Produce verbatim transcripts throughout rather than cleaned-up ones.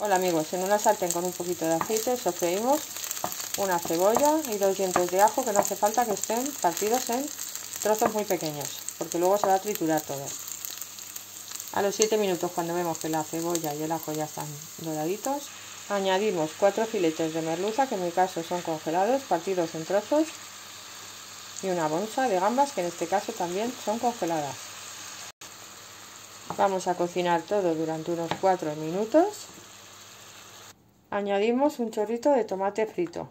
Hola amigos, en una sartén con un poquito de aceite sofreímos una cebolla y dos dientes de ajo que no hace falta que estén partidos en trozos muy pequeños, porque luego se va a triturar todo. A los siete minutos, cuando vemos que la cebolla y el ajo ya están doraditos, añadimos cuatro filetes de merluza, que en mi caso son congelados, partidos en trozos, y una bolsa de gambas, que en este caso también son congeladas. Vamos a cocinar todo durante unos cuatro minutos. Añadimos un chorrito de tomate frito.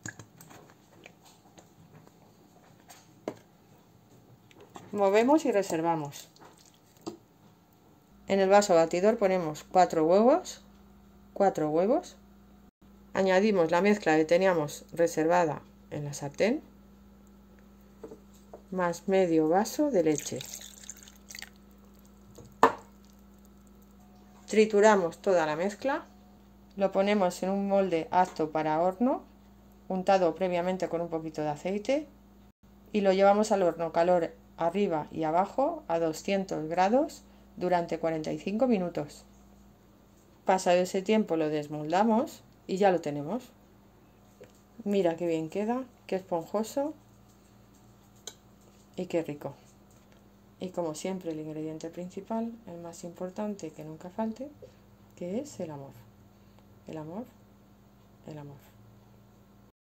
Movemos y reservamos. En el vaso batidor ponemos cuatro huevos, cuatro huevos. Añadimos la mezcla que teníamos reservada en la sartén, más medio vaso de leche. Trituramos toda la mezcla, lo ponemos en un molde apto para horno, untado previamente con un poquito de aceite, y lo llevamos al horno calor arriba y abajo a doscientos grados durante cuarenta y cinco minutos. Pasado ese tiempo lo desmoldamos y ya lo tenemos. Mira qué bien queda, qué esponjoso y qué rico. Y como siempre, el ingrediente principal, el más importante que nunca falte, que es el amor. El amor, el amor.